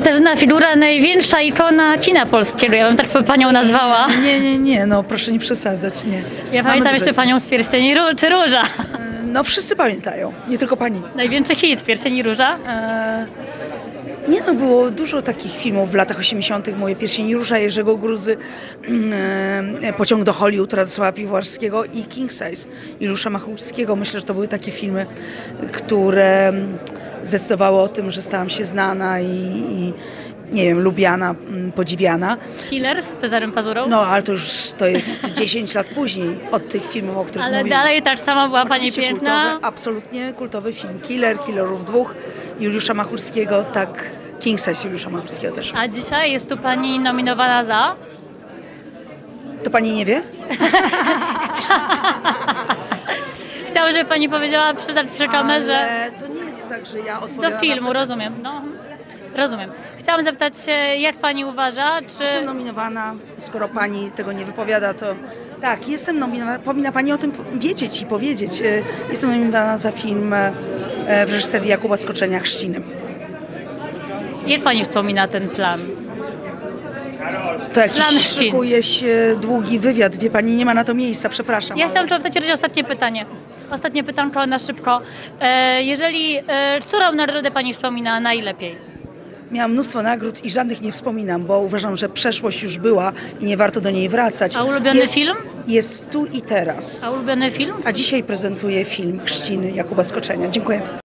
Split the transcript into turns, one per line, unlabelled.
Katarzyna Figura, największa ikona kina polskiego. Ja bym tak panią nazwała.
Nie, no proszę nie przesadzać, nie.
Ja pamiętam jeszcze panią z Pierścieni czy Róża.
No wszyscy pamiętają, nie tylko pani.
Największy hit, Pierścieni Róża.
Nie no, było dużo takich filmów w latach 80. Moje Pierścień Róża, Jerzego Gruzy, Pociąg do Hollywood Radosława Piwowarskiego i King Size Juliusza Machulskiego. Myślę, że to były takie filmy, które zdecydowały o tym, że stałam się znana i nie wiem, lubiana, podziwiana.
Killer z Cezarym Pazurą.
No, ale to jest 10 lat później od tych filmów, o których
Ale
mówimy.
dalej tak sama była pani
Oczywiście
piękna.
Kultowy, absolutnie kultowy film. Killerów 2, Juliusza Machulskiego, tak, King Size Juliusza Machulskiego też.
A dzisiaj jest tu pani nominowana za?
To pani nie wie?
Chciałam, żeby pani powiedziała przy kamerze.
Ale to nie jest tak, że ja
Do
odpowiadam
filmu,
na...
rozumiem. No, rozumiem. Chciałam zapytać się, jak pani uważa, czy...
Jestem nominowana, skoro pani tego nie wypowiada, to tak, jestem nominowana. Powinna pani o tym wiedzieć i powiedzieć. Jestem nominowana za film w reżyserii Jakuba Skoczenia Chrzciny.
Jak pani wspomina ten plan?
To jakiś
Plan Chrzcin.
szykuje się długi wywiad, wie pani, nie ma na to miejsca, przepraszam.
Ja
ale-
chciałam zapytać ostatnie pytanie. Ostatnie pytanko na szybko. Którą nagrodę pani wspomina najlepiej?
Miałam mnóstwo nagród i żadnych nie wspominam, bo uważam, że przeszłość już była i nie warto do niej wracać.
A ulubiony film?
Jest tu i teraz.
A ulubiony film?
A dzisiaj prezentuję film Chrzciny Jakuba Skoczenia. Dziękuję.